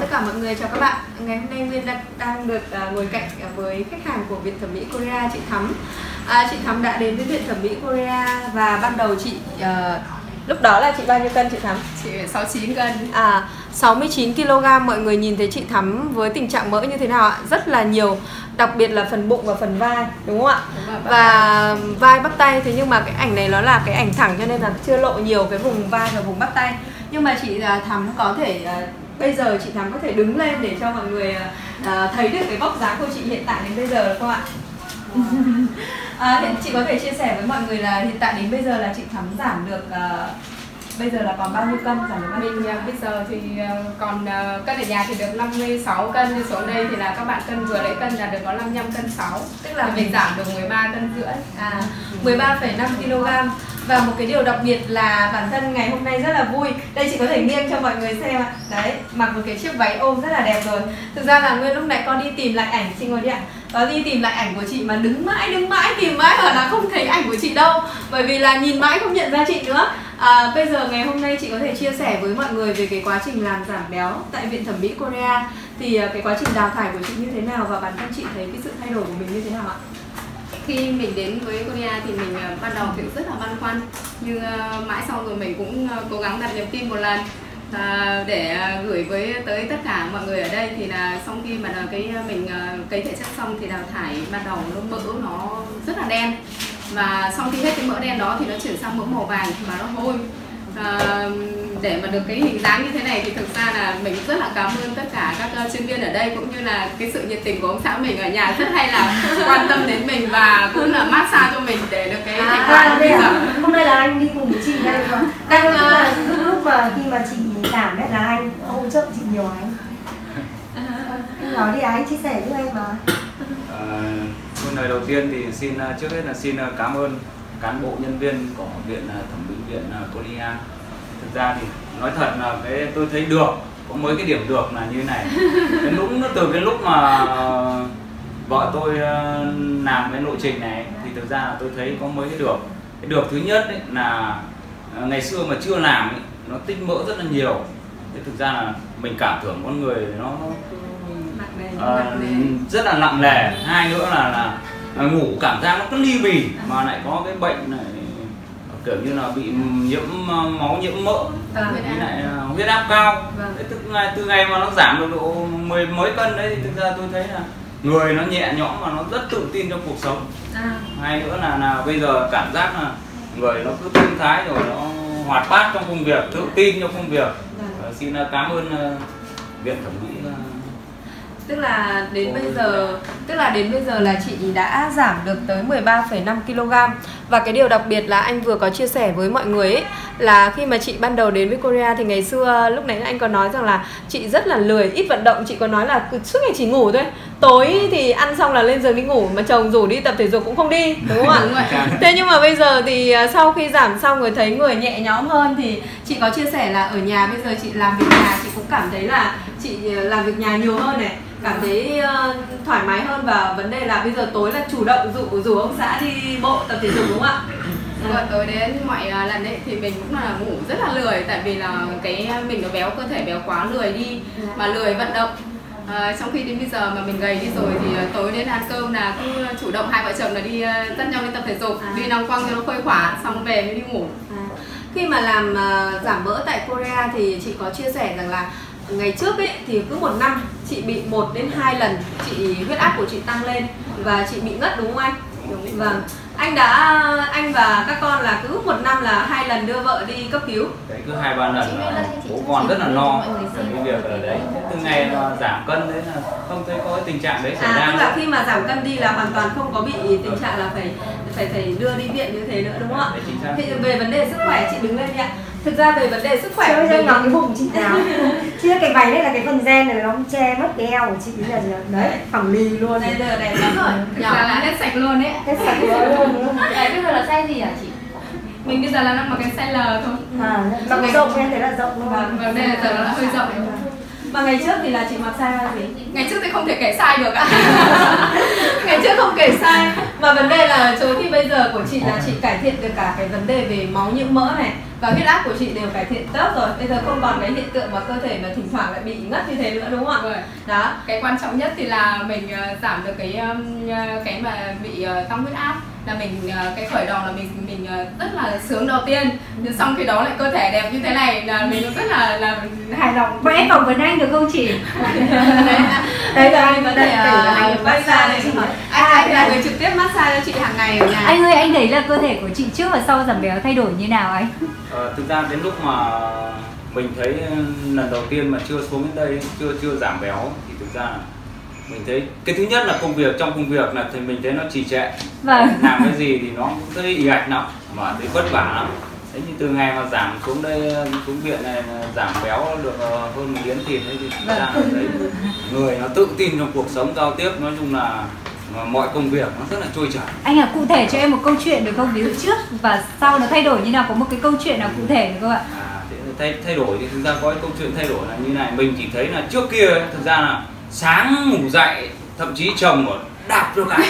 cả mọi người, chào các bạn. Ngày hôm nay Nguyên đang được ngồi cạnh với khách hàng của Viện Thẩm mỹ Korea, chị Thắm. Chị Thắm đã đến với Viện Thẩm mỹ Korea và ban đầu chị lúc đó là chị bao nhiêu cân chị Thắm? Chị 69 cân. 69 kg. Mọi người nhìn thấy chị Thắm với tình trạng mỡ như thế nào ạ? Rất là nhiều, đặc biệt là phần bụng và phần vai, đúng không ạ? Đúng rồi, và vai bắp tay. Thế nhưng mà cái ảnh này nó là cái ảnh thẳng cho nên là chưa lộ nhiều cái vùng vai và vùng bắp tay. Nhưng mà chị Thắm có thể bây giờ chị Thắm có thể đứng lên để cho mọi người thấy được cái vóc dáng của chị hiện tại đến bây giờ được không ạ? Chị có thể chia sẻ với mọi người là hiện tại đến bây giờ là chị Thắm giảm được bây giờ là còn bao nhiêu cân? Giảm được bao nhiêu? Mình bây giờ thì còn cân ở nhà thì được 56 cân, nhưng xuống đây thì là các bạn cân vừa lấy cân là được có 55 cân 6. Tức là mình giảm được 13 cân rưỡi. 13,5 kg. Và một cái điều đặc biệt là bản thân ngày hôm nay rất là vui. Đây chị có thể nghiêng cho mọi người xem ạ. Đấy, mặc một cái chiếc váy ôm rất là đẹp rồi. Thực ra là Nguyên lúc này con đi tìm lại ảnh, chị ngồi đi ạ. Có đi tìm lại ảnh của chị mà đứng mãi tìm mãi mà là không thấy ảnh của chị đâu. Bởi vì là nhìn mãi không nhận ra chị nữa. Bây giờ ngày hôm nay chị có thể chia sẻ với mọi người về cái quá trình làm giảm béo tại Viện Thẩm mỹ Korea. Thì cái quá trình đào thải của chị như thế nào và bản thân chị thấy cái sự thay đổi của mình như thế nào ạ? Khi mình đến với Korea thì mình ban đầu thì rất là băn khoăn, nhưng mãi sau rồi mình cũng cố gắng đặt niềm tin một lần để gửi tới tất cả mọi người ở đây. Thì là sau khi mà mình cấy thể chất xong thì đào thải ban đầu mỡ nó rất là đen, mà sau khi hết cái mỡ đen đó thì nó chuyển sang mỡ màu vàng mà nó hôi. Để mà được cái hình dáng như thế này thì thực ra là mình rất là cảm ơn tất cả các chuyên viên ở đây, cũng như là cái sự nhiệt tình của ông xã mình ở nhà rất hay là quan tâm đến mình và cũng là massage cho mình để được cái thành quả bây giờ. Hôm nay là anh đi cùng với chị đây mà. Lúc mà khi mà chị giảm đấy là anh hỗ trợ chị nhiều anh. Anh nói đi, anh chia sẻ với em mà. Lời đầu tiên thì trước hết là xin cảm ơn cán bộ nhân viên của Viện Thẩm mỹ Viện Korea. Thực ra thì nói thật là tôi thấy được, có mấy cái điểm được là như thế này. Từ cái lúc mà vợ tôi làm cái lộ trình này thì thực ra là tôi thấy có mấy cái được. Cái được thứ nhất ấy là ngày xưa mà chưa làm ấy, nó tích mỡ rất là nhiều. Thế thực ra là mình cảm tưởng con người nó rất là nặng nề. Hai nữa là ngủ cảm giác nó cứ ly bì, mà lại có cái bệnh này kiểu như là bị nhiễm máu, nhiễm mỡ, với lại huyết áp cao. Từ ngày mà nó giảm được độ 10 mấy cân đấy thì thực ra tôi thấy là người nó nhẹ nhõm và nó rất tự tin trong cuộc sống. Hai nữa là bây giờ cảm giác là người nó cứ thư thái rồi, nó hoạt bát trong công việc, tự tin trong công việc. Xin cảm ơn Viện Thẩm mỹ. Tức là đến bây giờ là chị đã giảm được tới 13,5 kg. Và cái điều đặc biệt là anh vừa có chia sẻ với mọi người ấy, là khi mà chị ban đầu đến với Korea thì ngày xưa lúc nãy anh có nói rằng là chị rất là lười, ít vận động. Chị có nói là suốt ngày chỉ ngủ thôi. Tối thì ăn xong là lên giường đi ngủ, mà chồng rủ đi tập thể dục cũng không đi, đúng không ạ? Thế nhưng mà bây giờ thì sau khi giảm xong rồi thấy người nhẹ nhõm hơn thì chị có chia sẻ là ở nhà bây giờ chị làm việc nhà chị cũng cảm thấy là chị làm việc nhà nhiều hơn này, cảm thấy thoải mái hơn. Và vấn đề là bây giờ tối là chủ động rủ ông xã đi bộ tập thể dục, đúng không ạ? Tối đến mọi lần ấy thì mình cũng là ngủ rất là lười, tại vì là mình nó béo, cơ thể béo quá, lười đi mà lười vận động. Trong khi đến bây giờ mà mình gầy đi rồi thì tối đến ăn cơm là cứ chủ động hai vợ chồng là đi dắt nhau đi tập thể dục, đi long quăng cho nó khuây khỏa, xong về mới đi ngủ. Khi mà làm giảm mỡ tại Korea thì chị có chia sẻ rằng là ngày trước ấy thì cứ một năm chị bị 1 đến 2 lần huyết áp của chị tăng lên và chị bị ngất, đúng không anh? Đúng. Vâng. Anh và các con là cứ một năm là 2 lần đưa vợ đi cấp cứu. Đấy, cứ 2-3 lần là bố con rất là lo cái việc ở đấy. Từ ngày mà giảm cân đấy là không thấy có cái tình trạng đấy xảy ra. Tức là khi mà giảm cân đi là hoàn toàn không có bị tình trạng là phải đưa đi viện như thế nữa, đúng không ạ? Thì về vấn đề sức khỏe chị đứng lên đi ạ. Thực ra về vấn đề sức khỏe của mình nói cái bụng chị nào chứ cái váy đây là cái phần gen này nó che mất cái eo của chị là gì đấy, phẳng lì luôn. Đây giờ đẹp lắm rồi, nhỏ là hết sạch luôn đấy, hết sạch luôn. Đấy, bây giờ là size gì hả chị? Mình bây giờ là mặc cái size L thôi. Rộng rộng em thấy là rộng luôn. Và đây là giờ nó hơi rộng. Mà ngày trước thì là chị mặc size gì? Ngày trước thì không thể kể size được ạ. Ngày trước không kể size. Mà vấn đề là chỗ khi bây giờ của chị là chị cải thiện được cả cái vấn đề về máu nhiễm mỡ này và huyết áp của chị đều cải thiện tốt rồi. Bây giờ không còn cái hiện tượng mà cơ thể mà thỉnh thoảng lại bị ngất như thế nữa, đúng không ạ? Đó. Cái quan trọng nhất thì là mình giảm được cái mà bị tăng huyết áp, là mình cái khởi đầu là mình rất là sướng đầu tiên, nhưng xong khi đó lại cơ thể đẹp như thế này là mình rất là hài lòng. Vậy em phỏng vấn anh được không chị? Đấy là anh có thể massage đây. Anh là người trực tiếp massage cho chị hàng ngày ở nhà. Anh ơi, anh thấy là cơ thể của chị trước và sau giảm béo thay đổi như nào anh? Thực ra đến lúc mà mình thấy lần đầu tiên mà chưa xuống đến đây, chưa giảm béo thì thực ra là mình thấy cái thứ nhất là trong công việc là thì mình thấy nó trì trệ. Vâng. Làm cái gì thì nó cũng thấy ì ạch lắm mà thấy vất vả lắm. Thế như từ ngày mà giảm xuống đây, xuống viện này giảm béo được hơn 1 miếng thịt ấy, thì thực ra là thấy người nó tự tin trong cuộc sống giao tiếp, nói chung là mọi công việc nó rất là trôi chảy. Anh cụ thể cho em một câu chuyện được không? Ví dụ trước và sau nó thay đổi như nào, có một cái câu chuyện nào cụ thể được không ạ? Thay đổi thì thực ra có cái câu chuyện thay đổi là như này. Mình chỉ thấy là trước kia thực ra là sáng ngủ dậy, thậm chí chồng ở đạp cho cái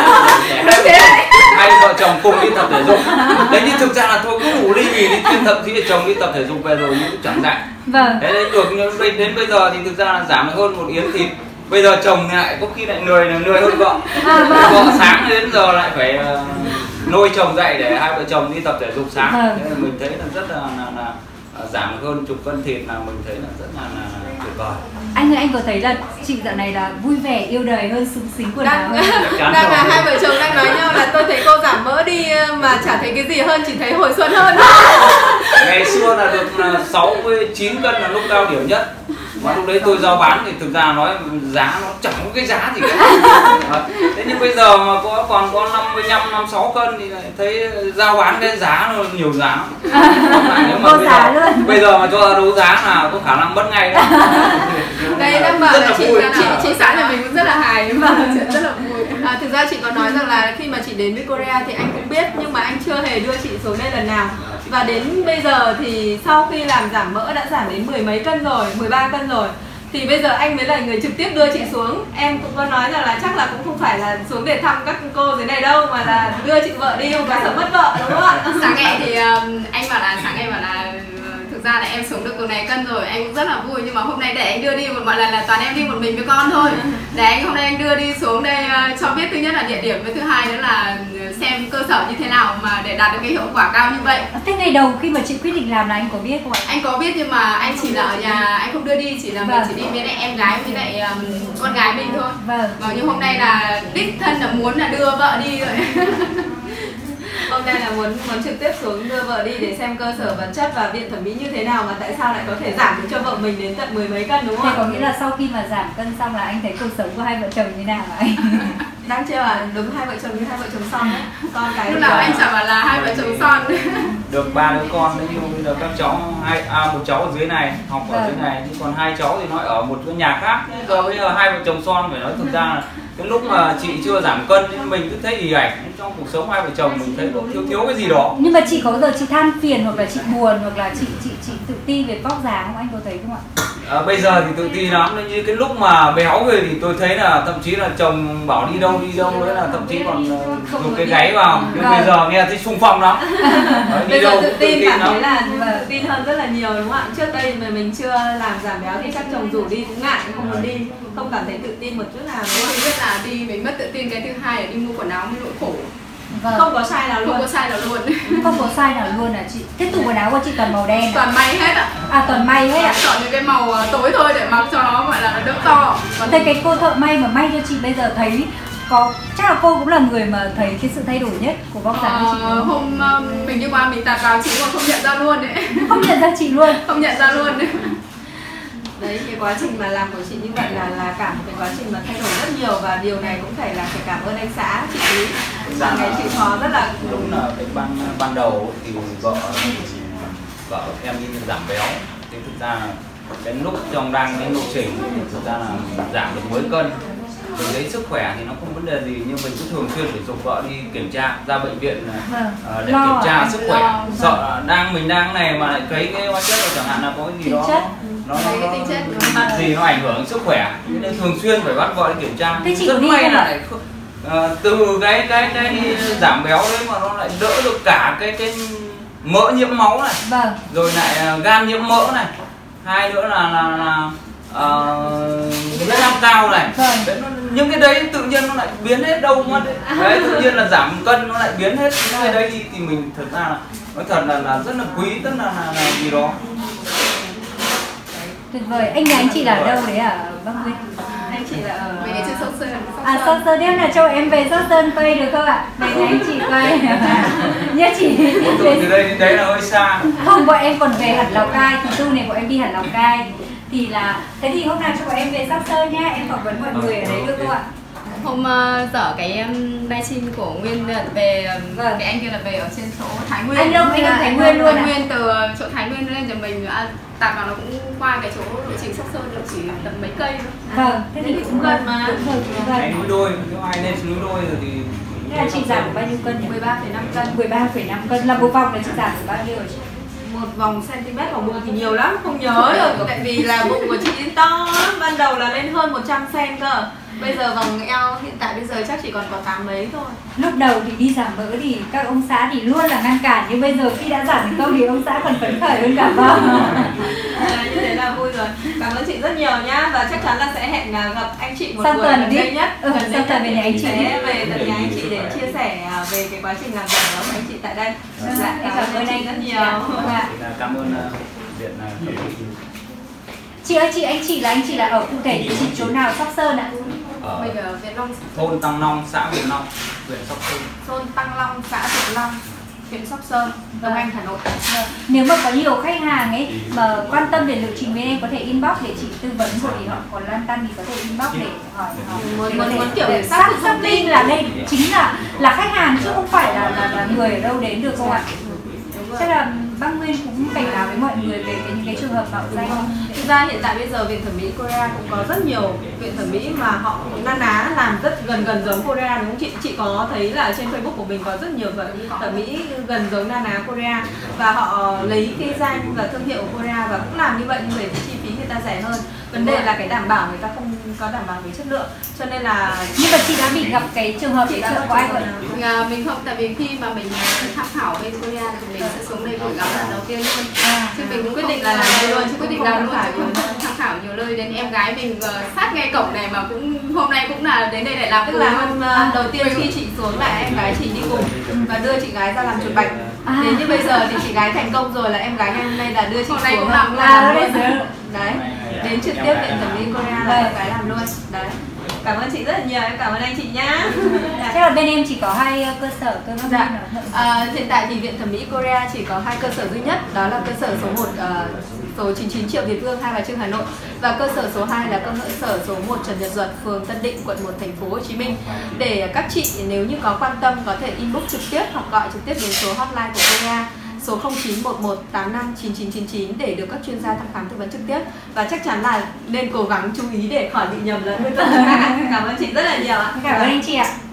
này hai vợ chồng cùng đi tập thể dục. Đấy, nhưng thực ra là thôi cứ ngủ ly bì đi, thậm chí là chồng đi tập thể dục về rồi nhưng cũng chẳng dạy. Vâng. Đấy được, nhưng đến bây giờ thì thực ra là giảm hơn 1 yến thịt. Bây giờ chồng lại có khi lại lười hơn vợ. Vợ sáng đến giờ lại phải lôi chồng dậy để hai vợ chồng đi tập thể dục sáng. Thế là mình thấy là rất là giảm hơn chục cân thịt, là mình thấy là rất là tuyệt vời. Anh ơi, anh có thấy là chị dạo này là vui vẻ, yêu đời hơn, sung sính quần áo hơn? Đang là hai vợ chồng đang nói nhau là tôi thấy cô giảm mỡ đi mà chả thấy cái gì hơn, chỉ thấy hồi xuân hơn. Ngày xưa là được 69 cân là lúc cao điểm nhất. Mà lúc đấy tôi giao bán thì thực ra nói giá nó chẳng có cái giá gì cả. Thế nhưng bây giờ mà còn có 55, 56 cân thì lại thấy giao bán cái giá nó nhiều giá. Nếu mà bây giờ mà cho đấu giá là có khả năng mất ngay đấy. Đây đang bảo là chị xã nhà mình cũng rất là hài, mà chuyện rất là vui. Thực ra chị có nói rằng là khi mà chị đến với Korea thì anh cũng biết, nhưng mà anh chưa hề đưa chị xuống đây lần nào. Và đến bây giờ thì sau khi làm giảm mỡ đã giảm đến 10 mấy cân rồi, 13 cân rồi, thì bây giờ anh mới là người trực tiếp đưa chị xuống. Em cũng có nói rằng là chắc là cũng không phải là xuống để thăm các cô dưới này đâu, mà là đưa chị vợ đi, không có sợ mất vợ, đúng không ạ? Sáng ngày thì anh bảo là thực ra là em xuống được tuần này cân rồi, anh cũng rất là vui, nhưng mà hôm nay để anh đưa đi mọi lần là toàn em đi một mình với con thôi. Để hôm nay anh đưa đi xuống đây cho biết, thứ nhất là địa điểm, với thứ hai nữa là xem cơ sở như thế nào mà để đạt được cái hiệu quả cao như vậy. Thế ngày đầu khi mà chị quyết định làm là anh có biết không ạ? Anh có biết, nhưng mà anh chỉ là ở nhà, anh không đưa đi, chỉ là mình chỉ đi với lại em gái với lại con gái mình thôi. Vâng. Nhưng hôm nay là đích thân là muốn là đưa vợ đi rồi. Hôm nay là muốn trực tiếp xuống đưa vợ đi để xem cơ sở vật chất và viện thẩm mỹ như thế nào mà tại sao lại có thể giảm được cho vợ mình đến tận 10 mấy cân, đúng không? Thế có nghĩa là sau khi mà giảm cân xong là anh thấy cuộc sống của hai vợ chồng như nào anh? Đang chưa à? Đúng hai vợ chồng như hai vợ chồng son đấy. Con cái lúc nào anh chẳng bảo là hai vợ chồng son. Được 3 đứa con đấy, nhưng bây giờ các cháu một cháu ở dưới này học ở dưới này, nhưng còn 2 cháu thì nó ở một cái nhà khác. Giờ bây giờ hai vợ chồng son phải nói thực ra là cái lúc mà chị chưa giảm cân thì mình cứ thấy ì ạch trong cuộc sống hai vợ chồng, mình thấy nó thiếu cái gì đó. Nhưng mà chị có bao giờ chị than phiền hoặc là chị buồn hoặc là chị tự ti về vóc dáng không, anh có thấy không ạ? Bây giờ thì tự ti lắm, nên như cái lúc mà béo về thì tôi thấy là thậm chí là chồng bảo đi đâu nữa là thậm chí còn dùng cái gáy vào, nhưng bây giờ nghe thấy sung phong lắm. Bây giờ tự tin cảm thấy là tự tin hơn rất là nhiều, đúng không ạ? Trước đây mà mình chưa làm giảm béo thì chắc chồng rủ đi cũng ngại, không muốn đi, không cảm thấy tự tin một chút nào. Mình biết là đi mình mất tự tin. Cái thứ hai là đi mua quần áo mới nỗi khổ. Vâng. Không có size nào luôn. Không có size nào luôn. Không có size nào luôn à chị? Thế tủ quần áo của chị toàn màu đen à? Toàn may hết ạ. À, toàn may hết ạ. Chọn những cái màu tối thôi để mặc cho nó gọi là đỡ to. Còn thế cái cô thợ may mà may cho chị bây giờ thấy chắc là cô cũng là người mà thấy cái sự thay đổi nhất của vóc dáng của chị. Hôm mình đi qua mình tạt vào chị còn không nhận ra luôn đấy. Không nhận ra chị luôn. Không nhận ra luôn đấy. Đấy, cái quá trình mà làm của chị như vậy là cả một cái quá trình mà thay đổi rất nhiều, và điều này cũng phải cảm ơn anh xã chị Ý. Ngày chị Thó rất là đúng là cái ban đầu thì vợ em đi giảm béo, thì thực ra đến lúc trong đang cái lộ trình thì thực ra là giảm được mấy cân. Từ đấy sức khỏe thì nó không vấn đề gì, nhưng mình cứ thường xuyên phải dục vợ đi kiểm tra, ra bệnh viện để kiểm tra sức khỏe. Sợ mình đang này mà lại thấy cái hóa chất chẳng hạn là có cái gì đó nó gì nó ảnh hưởng đến sức khỏe, nên thường xuyên phải bắt vợ đi kiểm tra. Thế chị rất may là lại từ cái giảm béo đấy mà nó lại đỡ được cả cái mỡ nhiễm máu này, vâng, rồi lại gan nhiễm mỡ này, hai nữa là huyết áp cao này. Vâng. Đấy, những cái đấy tự nhiên nó lại biến hết đâu mất đấy. Đấy, tự nhiên là giảm cân nó lại biến hết những cái đấy đi, thì mình thật ra là nói thật là rất là quý, tức là gì đó. Tuyệt vời. Anh nhà anh chị là ở đâu đấy à Bác Nguyên? Anh chị là ở Mình ở trên Sóc Sơn. Sóc Sơn, em là cho em về Sóc Sơn quay được không ạ? Về nhà anh chị quay nhé chị. Từ đây đến đấy là hơi xa. Không, bọn em còn về hẳn Lào Cai, thứ tư này bọn em đi hẳn Lào Cai. Thì là thế thì hôm nào cho bọn em về Sóc Sơn nhá, em phỏng vấn mọi người ở đấy được không ạ? Hôm dở cái livestream của Nguyên về cái anh kia là về ở trên chỗ Thái Nguyên. Anh đâu? Anh ở Thái Nguyên luôn Thái Nguyên, từ chỗ Thái Nguyên lên cho mình tạt vào nó cũng qua cái chỗ lộ trình Sóc Sơn, chỉ tầm mấy cây thôi. Vâng, thế thì cũng gần mà. Anh núi đôi, nếu ai lên núi đôi rồi thì thế là chị giảm được bao nhiêu cân nhỉ? 13,5 cân. 13,5 cân là một vòng là chị giảm được bao nhiêu rồi chị? Một vòng cm vào bụng thì nhiều lắm, không nhớ được, tại vì là bụng của chị to lắm, ban đầu là lên hơn 100 cm cơ. Bây giờ vòng eo hiện tại bây giờ chắc chỉ còn có 8 mấy thôi. Lúc đầu thì đi giảm mỡ thì các ông xã thì luôn là ngăn cản, nhưng bây giờ khi đã giảm thành công thì ông xã còn phấn khởi hơn cả vợ. Như thế là vui rồi. Cảm ơn chị rất nhiều nhá, và chắc chắn là sẽ hẹn gặp anh chị một Sang buổi tuần gần đi. đây nhất. Sang tuần về nhà anh chị. Sẽ về tận nhà anh chị để chia sẻ về cái quá trình làm giảm béo của anh chị tại đây. Dạ, Em cảm ơn anh rất nhiều. Dạ. cảm ơn Viện Thẩm mỹ. Chị ơi, anh chị là ở cụ thể chị chỗ nào Sóc Sơn ạ? Mình ở Việt Long, Thôn Tăng Long, xã Việt Long, huyện Sóc Sơn. Thôn Tăng Long, xã Việt Long, huyện Sóc Sơn, Đông Anh, Hà Nội. Nếu mà có nhiều khách hàng ấy mà quan tâm về liệu trình bên em có thể inbox để chị tư vấn, rồi thì họ còn lăn tăn thì có thể inbox để hỏi Muốn kiểu để xác minh là đây chính là khách hàng chứ không phải là người ở đâu đến được không ạ? Chắc là bác Nguyên cũng cảnh báo với mọi người về những cái trường hợp mạo danh. Thực ra hiện tại bây giờ viện thẩm mỹ Korea cũng có rất nhiều viện thẩm mỹ mà họ na ná làm rất gần giống Korea, đúng không chị? Chị có thấy là trên Facebook của mình có rất nhiều thẩm mỹ gần giống na ná Korea, và họ lấy cái danh và thương hiệu của Korea và cũng làm như vậy, nhưng mà cái chi phí người ta rẻ hơn. Vấn đề là cái đảm bảo người ta không có đảm bảo về chất lượng, cho nên là Nhưng mà chị đã bị gặp cái trường hợp đấy chưa? Có ai gọi mình không, tại vì khi mà mình tham khảo bên Korea thì mình sẽ xuống đây gửi gắm lần đầu tiên luôn. Chứ mình cũng quyết định là làm đây luôn, chứ quyết định làm luôn, chứ không tham khảo nhiều nơi. Đến em gái mình sát ngay cổng này mà cũng hôm nay cũng là đến đây để làm. tức là hôm đầu tiên khi chị xuống là em gái chị đi cùng và đưa chị gái ra làm chuột bạch. Đến như bây giờ thì chị gái thành công rồi, là em gái ngày hôm nay là đưa chị hôm nay xuống cũng làm luôn. Đấy, đến trực tiếp viện thẩm mỹ Korea là em gái làm luôn. Đấy. Cảm ơn chị rất là nhiều, em cảm ơn anh chị nhá. Thế là bên em chỉ có 2 cơ sở cơ sở. Dạ. Hiện tại thì viện thẩm mỹ Korea chỉ có 2 cơ sở duy nhất, đó là cơ sở số 1 số 99 Triệu Việt Vương, Hai Bà Trưng, Hà Nội, và cơ sở số 2 là cơ sở số 1 Trần Nhật Duật, phường Tân Định, quận 1, thành phố Hồ Chí Minh. Để các chị nếu như có quan tâm có thể inbox trực tiếp hoặc gọi trực tiếp đến số hotline của Korea số 0911859999 để được các chuyên gia thăm khám tư vấn trực tiếp, và chắc chắn là nên cố gắng chú ý để khỏi bị nhầm lẫn với tất cả. Cảm ơn chị rất là nhiều ạ. Cảm ơn anh chị ạ.